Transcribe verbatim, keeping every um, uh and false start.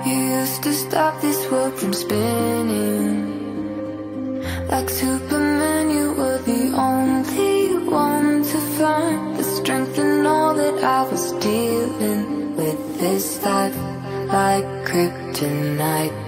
You used to stop this world from spinning. Like Superman, you were the only one to find the strength in all that I was dealing with this life, like kryptonite.